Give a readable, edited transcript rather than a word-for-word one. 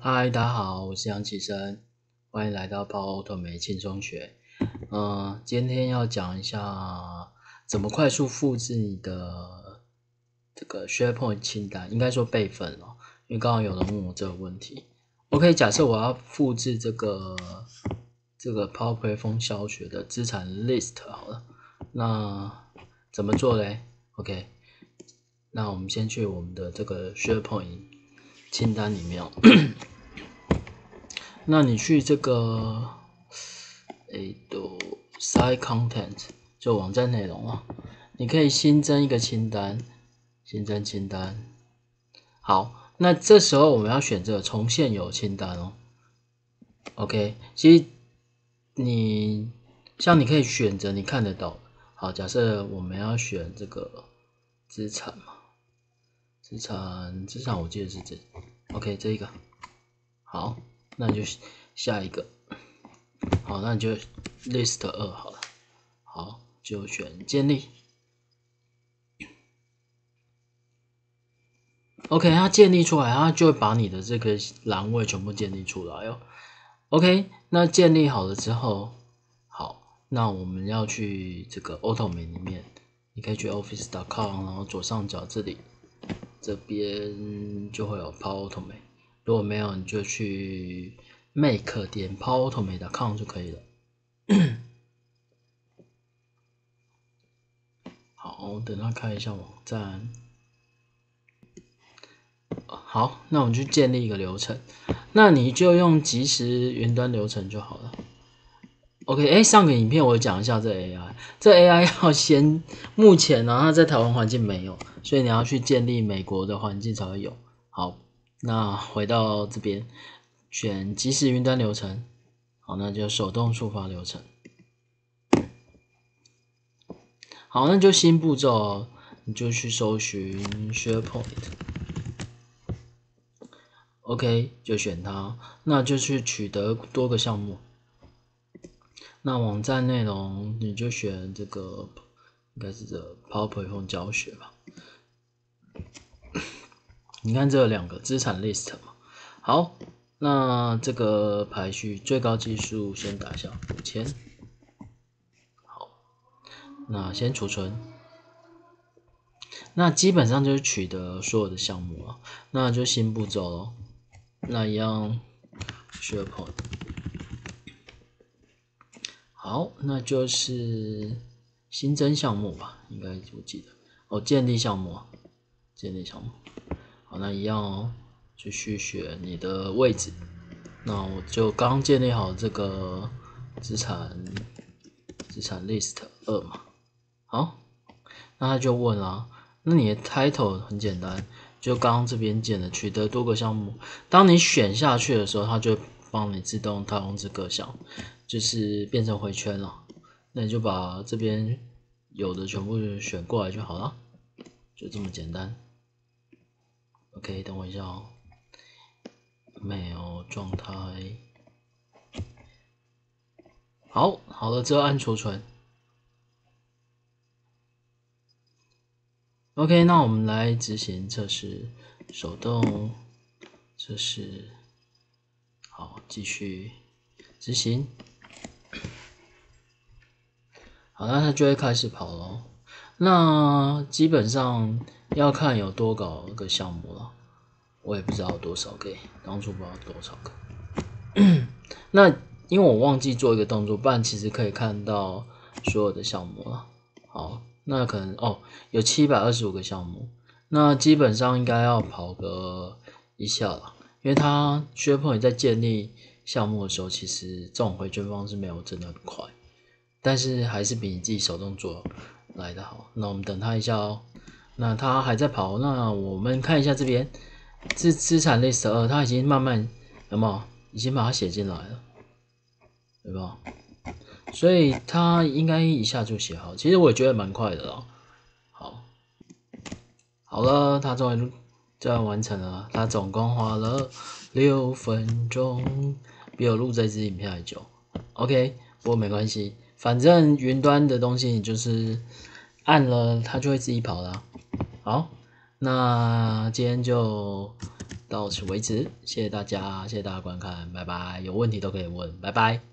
嗨，大家好，我是杨启生，欢迎来到Power Automate轻松学。今天要讲一下怎么快速复制你的这个 SharePoint 清单，应该说备份哦，因为刚刚有人问我这个问题。OK， 假设我要复制这个 PowerPoint 风小学的资产 list 好了，那怎么做嘞 ？OK， 那我们先去我们的这个 SharePoint 清单里面哦。那你去这个site content 就网站内容啊，你可以新增一个清单，新增清单。好，那这时候我们要选择从现有清单哦。OK， 其实你可以选择你看得到的。好，假设我们要选这个资产嘛，资产我记得是这 ，OK 这一个。好，那就下一个。好，那你就 list 2好了。好，就选建立。OK， 它建立出来，它就会把你的这个栏位全部建立出来哦。OK， 那建立好了之后，好，那我们要去这个 Automate 里面，你可以去 office.com， 然后左上角这边就会有 Power Automate。如果没有，你就去 make 点 powerautomate.com 就可以了。好，等他看一下网站。好，那我们去建立一个流程，那你就用即时云端流程就好了。OK， 上个影片我讲一下这 AI， 这 AI 要先，目前呢它在台湾环境没有，所以你要去建立美国的环境才会有。好，那回到这边，选即时云端流程，好，那就手动触发流程。好，那就新步骤哦，你就去搜寻 SharePoint。OK， 就选它，那就去取得多个项目。那网站内容你就选这个，应该是这 PowerPoint 教学吧。你看这有2个资产 list 嘛。好，那这个排序最高技术先打下5000。好，那先储存。那基本上就是取得所有的项目了，那就新步骤咯。那一样 SharePoint。好，那就是新增项目吧，应该我记得哦，建立项目，建立项目。好，那一样哦，就去选你的位置。那我就刚建立好这个资产 list 2嘛。好，那他就问啦，那你的 title 很简单，就刚刚这边建的取得多个项目。当你选下去的时候，它就帮你自动套用这各项，就是变成回圈了。那你就把这边有的全部选过来就好了，就这么简单。OK， 等我一下哦，没有状态。好了之后按储存。OK， 那我们来执行测试，手动测试。好，继续执行。好，那它就会开始跑咯。那基本上要看有多少个项目了，我也不知道有多少个，当初不知道多少个。那因为我忘记做一个动作，不然其实可以看到所有的项目了。好，那可能有725个项目，那基本上应该要跑个一下了，因为它 SharePoint 在建立项目的时候，其实这种回圈方式没有真的很快，但是还是比你自己手动做来的好。那我们等它一下哦。那它还在跑，那我们看一下这边资产 list 2，它已经慢慢有没有已经把它写进来了，对吧？所以它应该一下就写好，其实我也觉得蛮快的啦。好了，它终于完成了，它总共花了6分钟，比我录这支影片还久。OK， 不过没关系，反正云端的东西你就是按了它就会自己跑啦。好，那今天就到此为止，谢谢大家，谢谢大家观看，拜拜。有问题都可以问，拜拜。